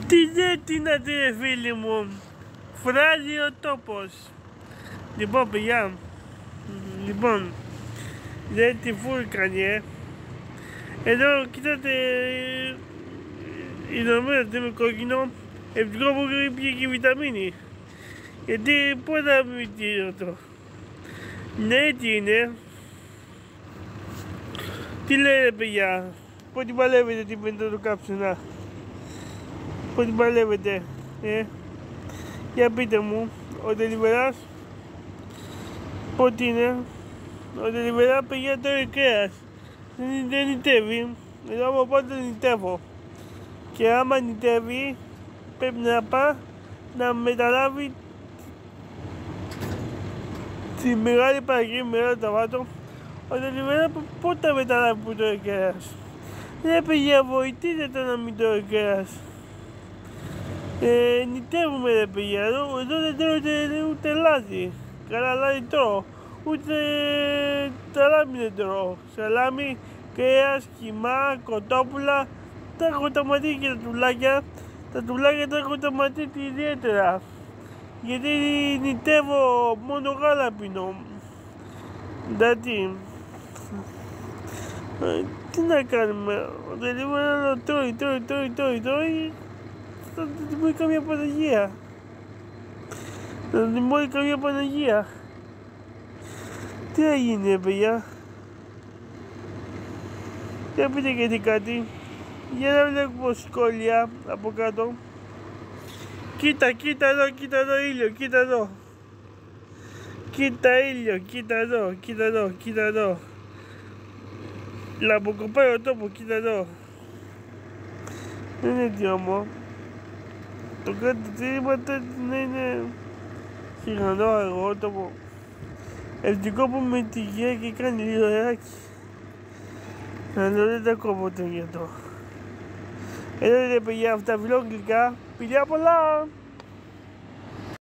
Τι ζέτεινατε ρε φίλοι μου, φράζει ο τόπος. Λοιπόν παιδιά, δεν τη φούρκανε. Εδώ κοίτατε, η δομέρα του με κόκκινο, ευτυχώς που πήγε και η βιταμίνη. Γιατί πώς θα μην τύρω το. Ναι, τι είναι. Τι λέτε παιδιά, πώς την παλεύετε την πέντε κάψουνα. Πώς την παλεύετε, για πείτε μου, ο τελειβεράς, πότε είναι. Ο τελειβεράς παιδιά τώρα κρέας, δεν νητεύει, εδώ από πάντα νητεύω. Και άμα νητεύει, πρέπει να πάει να μεταλάβει τη μεγάλη Παρασκευή, μεγάλο Ταβάτο. Ο τελειβεράς πότε θα μεταλάβει που τώρα κρέας. Ρε παιδιά, βοηθείτε το να μην τρώει κρέας. Νητεύουμε ρε παιδιά, εδώ δεν τρώω ούτε λάδι. Καλά λάδι τρώω, ούτε σαλάμι δεν τρώω. Σαλάμι, κρέας, κιμά, κοτόπουλα. Τα έχω τα ματί και τα τουλάκια. Τα τουλάκια τα έχω τα ματί ιδιαίτερα. Γιατί νητεύω, μόνο γάλα πίνω. Εντάξει. Τι να κάνουμε, δεν τρώει. Θα την μπορεί καμία Παναγία. Θα την μπορεί καμία Παναγία. Τι έγινε παιδιά. Για πείτε και τι κάτι. Για να βλέπω σχόλια από κάτω. Κοίτα εδώ ήλιο, κοίτα εδώ. Κοίτα ήλιο, κοίτα εδώ. Λαμποκοπάει ο τόπο, κοίτα εδώ. Δεν είναι διόμο. Το κάτι τρίματα είναι σιγανό αργότοπο. Ευτυχώς που με τη γεία και κάνει λίγο αεράκι. Αλλά δεν τα κόβω το γιατρό. Εδώ είναι παιδιά αυτά βιλόγγλικα. Φιλιά πολλά!